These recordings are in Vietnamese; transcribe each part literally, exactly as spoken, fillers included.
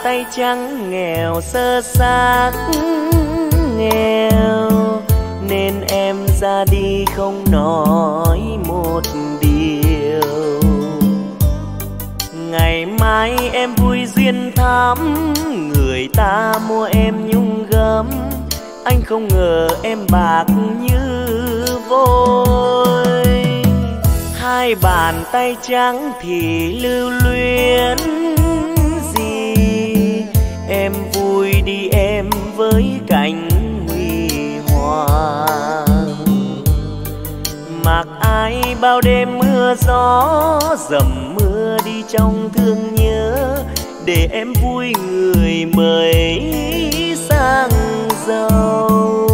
tay trắng nghèo sơ xác nghèo, nên em ra đi không nói một điều. Ngày mai em vui duyên thắm, người ta mua em nhung gấm, anh không ngờ em bạc như vôi. Hai bàn tay trắng thì lưu luyến gì, em vui đi em với cảnh huy hoàng. Mặc ai bao đêm mưa gió, dầm mưa đi trong thương nhớ, để em vui người mới sang giàu.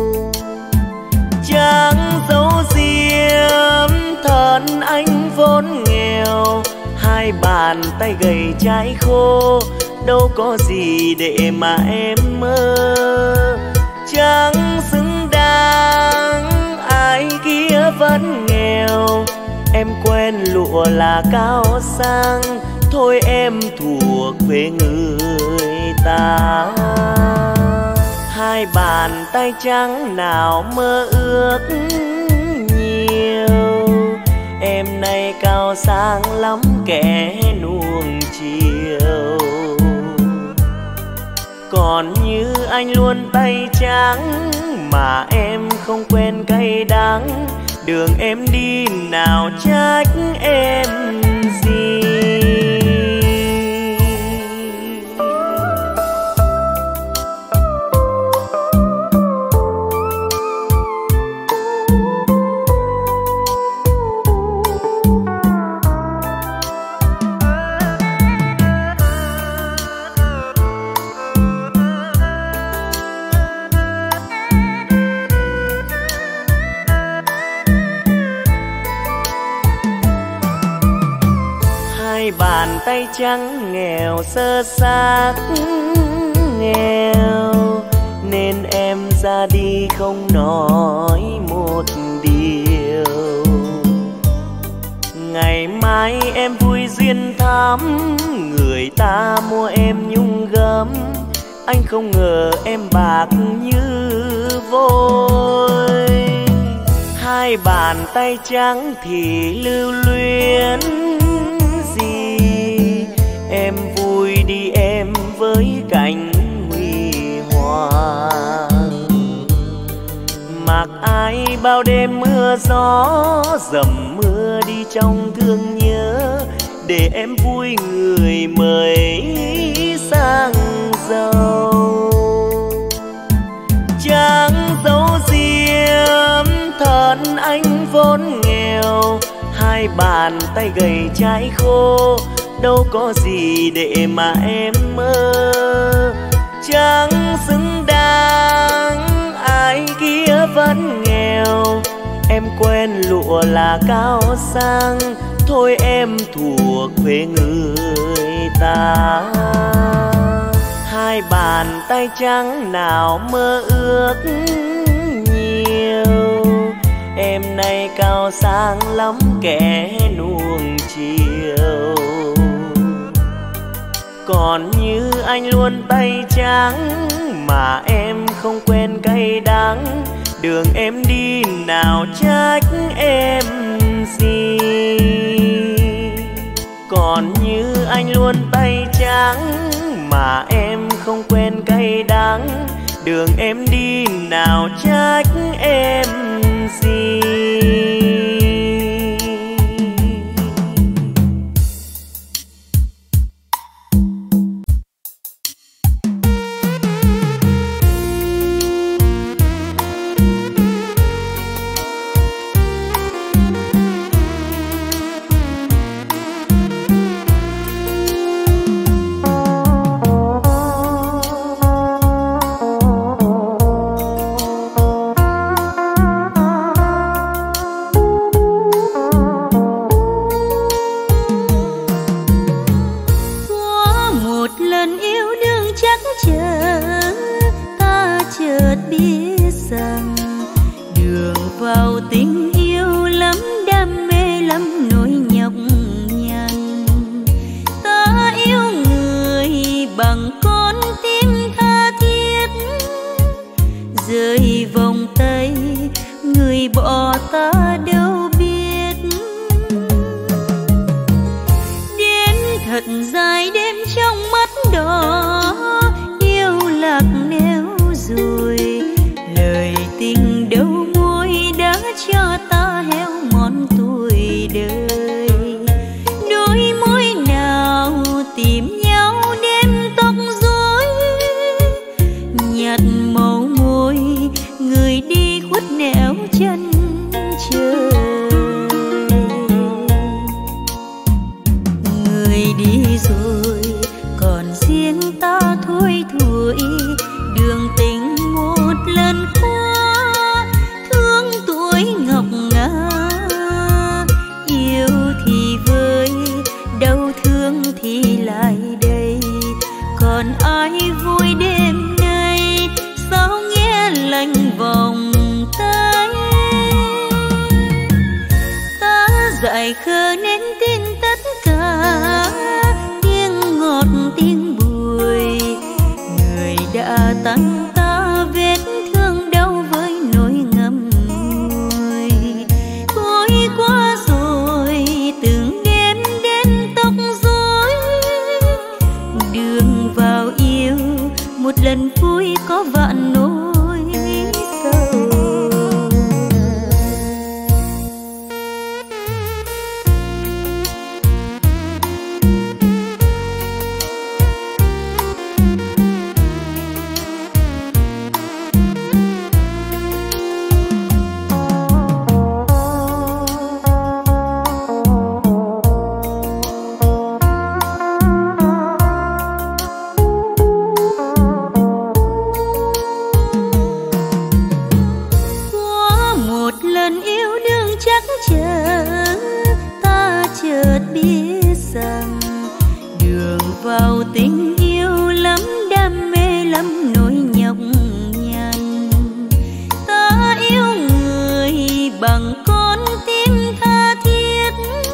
Chẳng dấu diếm thân anh vốn nghèo, hai bàn tay gầy trái khô, đâu có gì để mà em mơ. Chẳng xứng đáng ai kia vẫn nghèo, em quen lụa là cao sang, thôi em thuộc về người ta. Hai bàn tay trắng nào mơ ước nhiều, em nay cao sang lắm kẻ nuông chiều. Còn như anh luôn tay trắng, mà em không quen cay đắng, đường em đi nào trách em gì. Bàn tay trắng nghèo sơ xác nghèo, nên em ra đi không nói một điều. Ngày mai em vui duyên thắm, người ta mua em nhung gấm, anh không ngờ em bạc như vôi. Hai bàn tay trắng thì lưu luyến gì, em vui đi em với cảnh huy hoàng. Mặc ai bao đêm mưa gió, dầm mưa đi trong thương nhớ, để em vui người mới sang giàu. Chẳng dấu diếm thân anh vốn nghèo, hai bàn tay gầy trái khô, đâu có gì để mà em mơ. Chẳng xứng đáng ai kia vẫn nghèo, em quen lụa là cao sang, thôi em thuộc về người ta. Hai bàn tay trắng nào mơ ước nhiều, em nay cao sang lắm kẻ nuông chiều. Còn như anh luôn tay trắng, mà em không quen cay đắng, đường em đi nào trách em gì. Còn như anh luôn tay trắng, mà em không quen cay đắng, đường em đi nào trách em gì. bằng con tim tha thiết, rơi vòng tay người bỏ ta đâu biết. Đến thật dài đêm trong mắt đỏ, yêu lạc neo rồi, lời tình đâu môi đã cho ta héo mòn tuổi đời. Đôi môi nào tìm nhau đêm tóc rối, nhạt màu môi người đi khuất nẻo chân trời. Người đi rồi còn riêng ta thôi thủi, đường tình một lần qua thương tuổi ngọc ngà. Yêu thì vơi, đau thương thì lại đây, còn ai vui đêm nay sao nghe lạnh vòng tay. Ta dại khờ nên tin tất cả, tiếng ngọt tiếng bùi, người đã tặng ta vết thương đau với nỗi ngậm ngùi. Thôi qua rồi từng đêm đến tóc rối, đường vào yêu một lần vui có vạn nỗi sầu. Vào tình yêu lắm đam mê lắm nỗi nhọc nhằn. Ta yêu người bằng con tim tha thiết,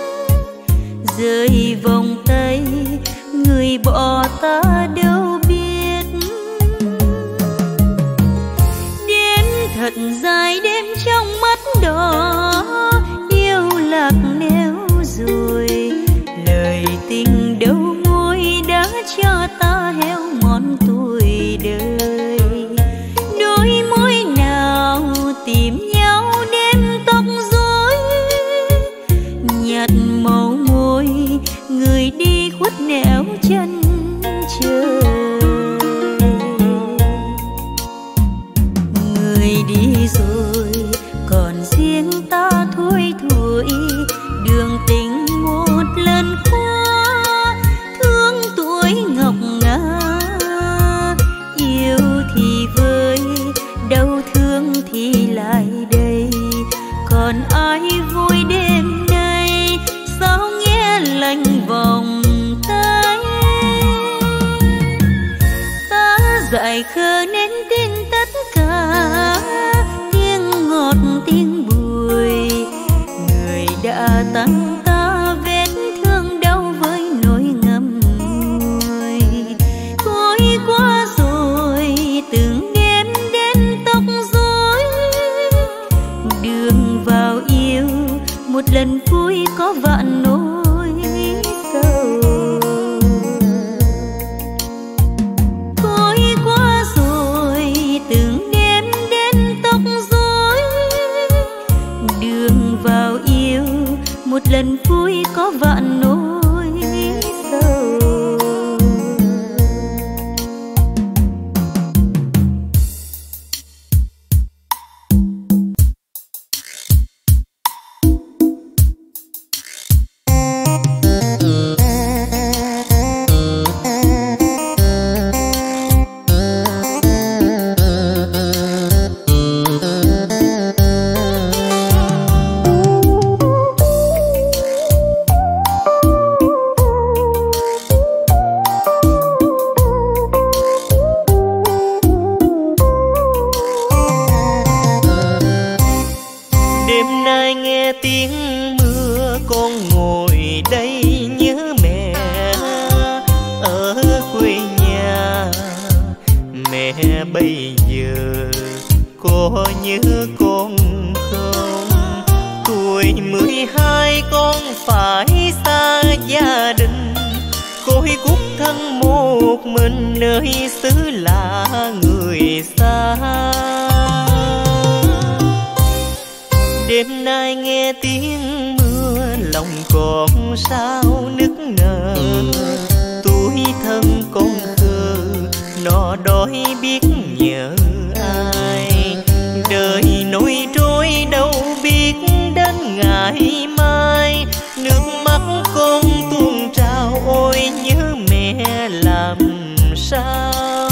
rơi vòng tay người bỏ ta đâu biết. Đến thật dài đêm trong mắt đỏ, yêu lạc neo rồi, lời tình đâu đã cho ta héo mòn tuổi đời. Đôi môi nào tìm nhau đêm tóc rối, nhạt màu môi người đi khuất nẻo chân trời. Người đi rồi còn riêng ta thôi thủi, đường tình một lần qua thương tuổi ngọc ngà. Yêu thì vơi, đau thương thì lại đây, còn ai vui đêm nay sao nghe lạnh vòng tay. Ta dại khờ nên tin tất cả, tiếng ngọt tiếng bùi, người đã tặng ta vết thương đau với nỗi ngậm ngùi. Thôi qua rồi từng đêm đến tóc rối, đường vào yêu một lần vui có vạn nỗi sầu. Thôi qua rồi bây giờ có nhớ con không? Tuổi mười hai con phải xa gia đình, côi cút thân một mình nơi xứ lạ người xa. Đêm nay nghe tiếng mưa lòng còn sao nức nở, tuổi thân con khờ nó đói biết nhớ ai. Đời nối trôi đâu biết đến ngày mai, nước mắt con tuôn trào ôi nhớ mẹ làm sao.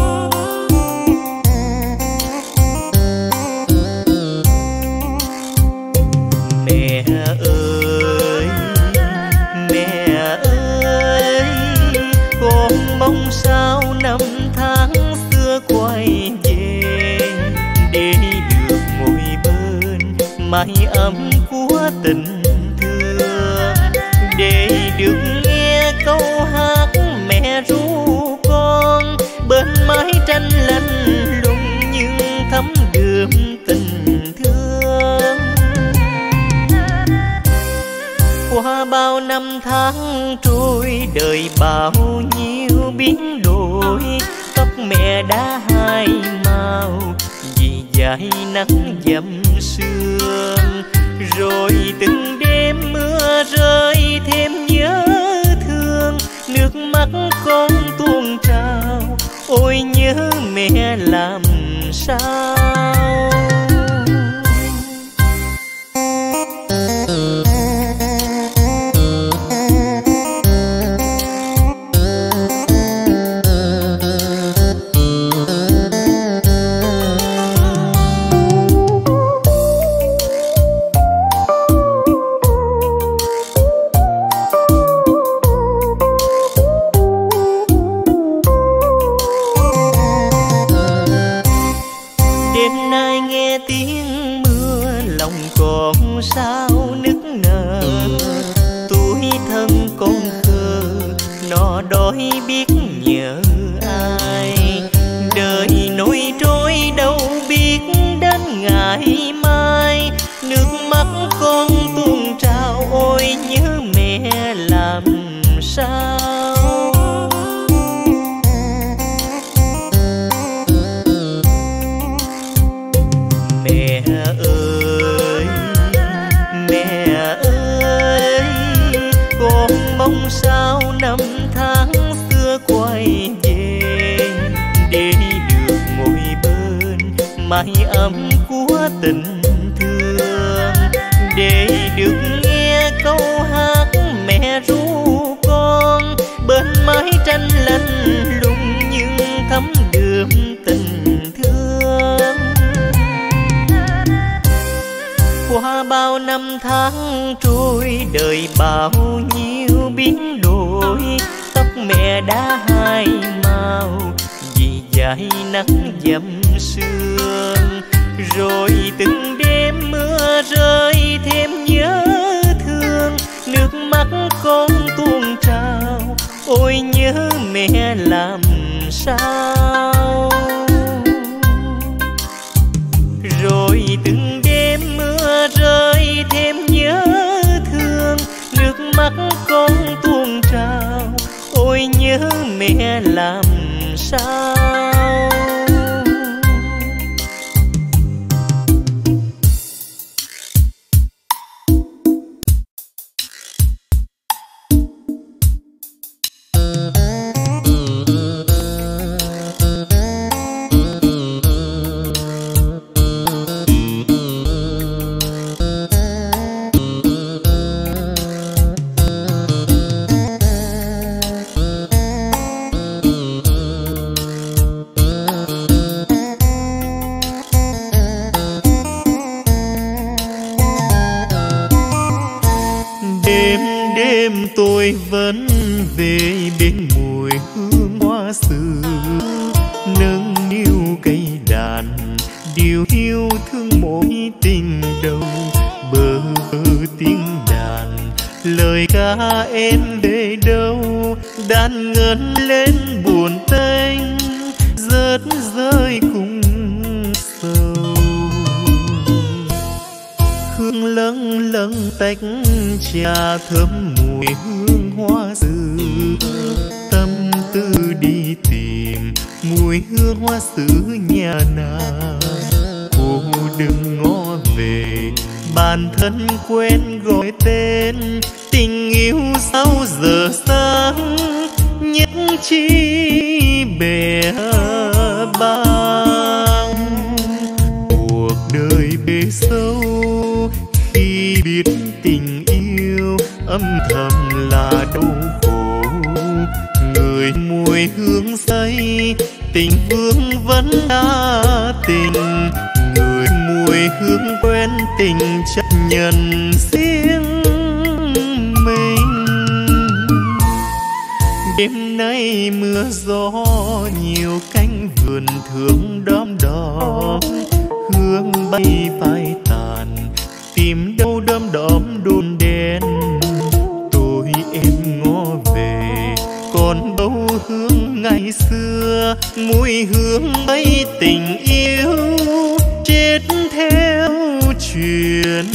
Mẹ ơi, mẹ ơi, con mong sao năm tháng xưa quay về, để được ngồi bên mái ấm của tình thương, để được nghe câu hát mẹ ru con bên mái tranh lạnh lùng nhưng thấm đượm tình thương. Qua bao năm tháng trôi đời bao nhiêu biến đổi, tóc mẹ đã hai màu vì dải nắng dầm sương. Rồi từng đêm mưa rơi thêm nhớ thương, nước mắt con tuôn trào ôi nhớ mẹ làm sao. Sao nức nở, tuổi thân con khờ nó đói biết nhớ ai. Đời nối trôi đâu biết đến ngày mai, nước mắt con tuôn trào ôi nhớ mẹ làm sao. Mẹ ơi, mẹ ơi, con mong sao năm tháng xưa quay về, để được ngồi bên mái ấm của tình thương, để được nghe câu hát mẹ ru con bên mái tranh lạnh lùng nhưng thấm đượm tình thương. Qua bao năm tháng trôi đời bao nhiêu biến đổi, tóc mẹ đã hai màu vì dải nắng dầm sương. Rồi từng đêm mưa rơi thêm nhớ thương, nước mắt con tuôn trào ôi nhớ mẹ làm sao. Rồi từng đêm mưa rơi thêm nhớ thương, nước mắt con tuôn trào ôi nhớ mẹ làm sao. Tôi vẫn về bên mùi hương hoa sữa, nâng niu cây đàn điều yêu thương mỗi tình đầu. Bờ vơ tiếng đàn lời ca em về đâu, đàn ngân lên buồn tênh rớt rơi tách trà thơm mùi hương hoa sứ, tâm tư đi tìm mùi hương hoa sứ nhà nàng. Cô đừng ngó về bản thân quên gọi tên, tình yêu sao giờ sáng nhất chi bè bang. Cuộc đời bề sâu khi biết tình yêu âm thầm là đau khổ, người mùi hương say tình vương vẫn đã tình, người mùi hương quen tình chấp nhận riêng mình. Đêm nay mưa gió nhiều cánh vườn thương đom đóm, hương bay phai tàn tìm đâu đom đóm đôn đen. Tôi em ngó về còn đâu hương ngày xưa, mùi hương bay tình yêu chết theo truyền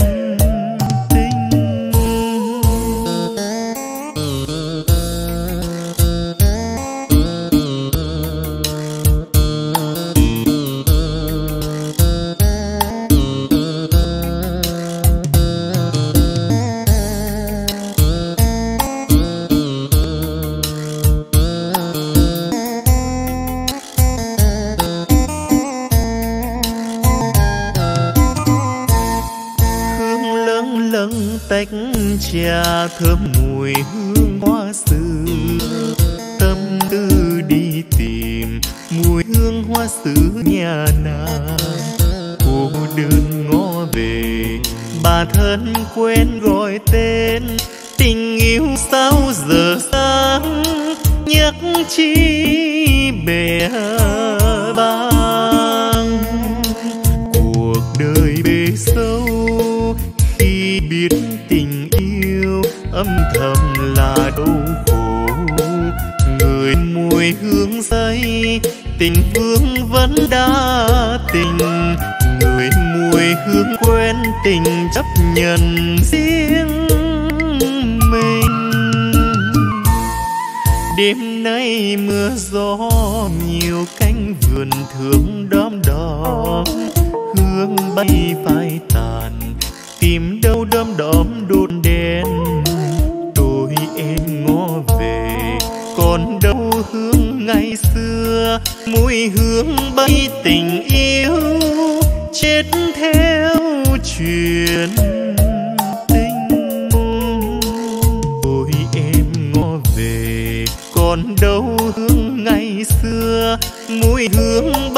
tách trà thơm mùi hương hoa sứ, tâm tư đi tìm mùi hương hoa sứ nhà nàng. Cô đơn ngó về bà thân quên gọi tên, tình yêu sao giờ sáng nhắc chi bè bang. Cuộc đời bề sâu khi biết tình yêu âm thầm là đau khổ, người mùi hương say tình vương vẫn đã tình, người mùi hương quen tình chấp nhận riêng mình. Đêm nay mưa gió nhiều cánh vườn thương đom đóm, hương bay phai tàn tìm đâu đom đóm đôn đen. Tôi em ngó về còn đâu hương ngày xưa, mùi hương bay tình yêu chết theo truyền tình. Tôi em ngó về còn đâu hương ngày xưa, mùi hương